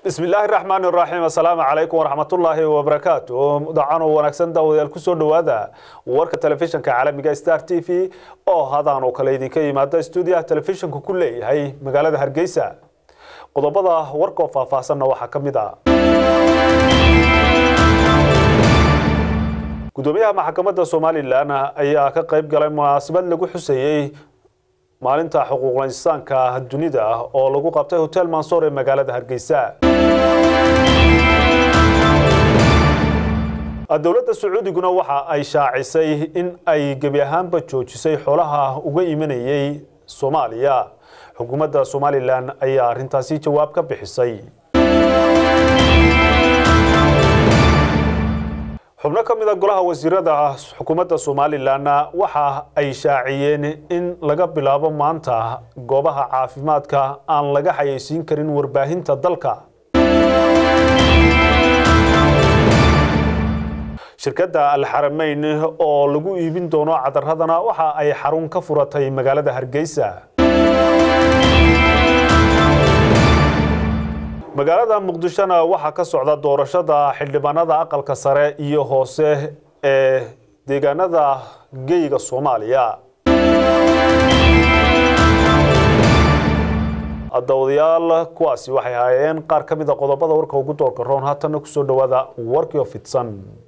بسم الله الرحمن الرحيم. السلام عليكم ورحمة الله وبركاته. دعانو ونكسن داوديال كسو دوادا ورك تلفزيون كعالمي ستار تي في او هادانو kale idinka yimaada studio television ku leeyahay magaalada Hargeysa. Qodobada warka faahfaahsan waxa kamid ah Gudoomiyaha maxkamadda Soomaaliland ayaa ka qayb galay munaasabad lagu xuseeyay maalinta xuquuqul insaanka dunida oo lagu qabtay Hotel Mansour ee magaalada Hargeysa. Dowladda Sacuudiguna waxa ay shaacisay in ay gabi ahaanba joojisay xoolaha uga imanayay Soomaaliya. Xukuumadda Somaliland ayaa arintaasi jawaab ka bixisay. xubno ka mid ah golaha wasiirada xukuumadda Somaliland waxa ay shaaciyeen in laga bilaabo maanta goobaha caafimaadka aan laga xayeysiin karin warbaahinta dalka. shirkadda Al-Haramayn oo lagu iibin doono cadaradana waxa ay xarun ka furatay magaalada Hargeysa. magaalada Muqdishona waxa ka socda doorashada xildhibaanada aqalka sare iyo hoose ee deegaanada geeyiga Soomaaliya. Dawadayaal kuwaasi waxay hayeen qaar ka mid ah qodobada warka ugu doorka roon haatan ku soo dhawaada warkii oo fidsan.